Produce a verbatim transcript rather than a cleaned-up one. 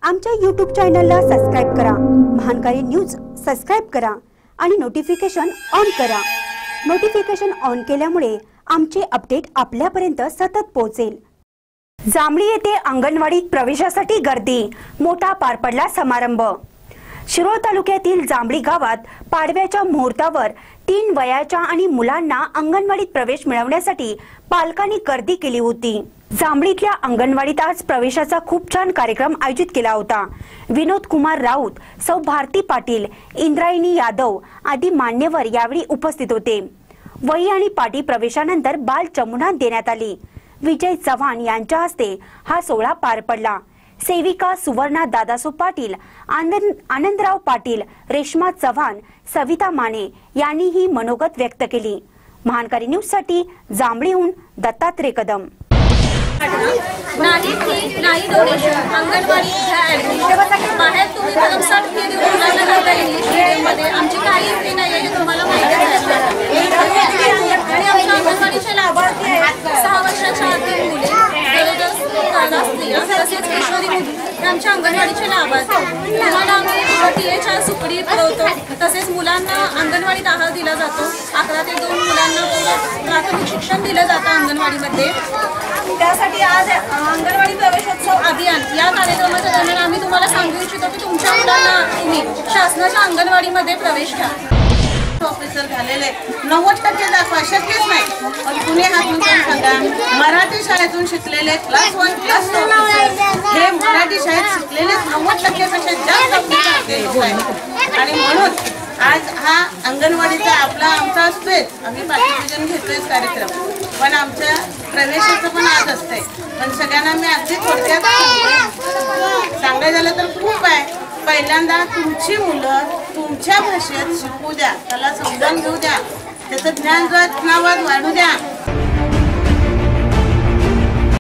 आमच्या यूट्यूब चॅनलला सबस्क्राइब करा, महानकारी न्यूज सबस्क्राइब करा आणि नोटिफिकेशन ऑन करा। नोटिफिकेशन ऑन केल्यामुळे आमचे अपडेट आपल्यापर्यंत सतत पोहोचेल। जांभळी येथे अंगणवाडीत प्रवेशासाठी गर्दी, मोठा पार पडला समारंभ। शिरोळ तालुक्यातील जांभळी गावात पाडव्याच्या मुहूर्तावर तीन वयाच्या आणि मुलांना अंगणवाडीत प्रवेश मिळवण्यासाठी पालकांनी गर्दी केली होती। जांभळीतल्या अंगणवाडीत आज प्रवेशाचा खूप छान कार्यक्रम आयोजित केला होता। विनोद कुमार राऊत, सौ भारती पाटील, इंद्रायणी यादव आदी मान्यवर यावेळी उपस्थित होते। वही आणि पाटी प्रवेशानंतर बाल चमुना देण्यात आली। विजय चव्हाण यांच्या हस्ते हा सोहळा पार पडला। सेविका सुवर्णा दादासो पाटील, आनंद आनंदराव पाटील, रेश्मा चव्हाण, सविता माने यांनी ही मनोगत व्यक्त केली। महानकारी न्यूज साठी जांभळीहून दत्तात्रय कदम। नाही फी नाही डोनेशन, अंगणवाडी ऍडमिशन बाहेर तुम्ही कदम साठ फी देऊन मुलांना घालता इंग्लिश मीडियममध्ये। आमची काही फी नाही आहे, तुम्हाला माहिती आहे। आणि आमच्या अंगणवाडीचे लाभार्थी आहेत सहा वर्षाच्या आतील मुले, गरोदर स्त्रिया तसेच किशोरी मुली आमच्या अंगणवाडीचे लाभार्थी। तुम्हाला आम्ही टी एच्या सुकडी पुरवतो, तसेच मुलांना अंगणवाडीत आहार दिला जातो। अकरा ते दोन मुलांना प्राथमिक शिक्षण दिलं जातं अंगणवाडीमध्ये। त्यासाठी आज अंगणवाडी प्रवेशोत्सव अभियान या कार्यक्रमाच्या दरम्यान आम्ही तुम्हाला सांगू इच्छितो की तुमच्या मुलांना तुम्ही शासनाच्या अंगणवाडीमध्ये प्रवेश घ्या। ऑफिसर झालेले नव्वद टक्के दाखवा शक्यच नाही, पण पुणे हातून सांगा मराठी शाळेतून शिकलेले क्लास वन क्लास टू हे मराठी शाळेत शिकलेले नव्वद टक्क्यापेक्षा जास्त ऑफिसर आहेत। आणि म्हणून आज हा अंगणवाडीचा आपला आमचा असतोय, आम्ही पार्टिसिपेशन घेतोय कार्यक्रम, पण आमच्या प्रवेशाचं पण आज असतंय। पण सगळ्यांना मी अगदी थोडक्यात सांगायचं झालं तर खूप आहे। पहिल्यांदा तुमची मुलं तुमच्या भाषेत शिकू द्या, त्याला समजावून घेऊ द्या, त्याचं ज्ञान वाढू द्या।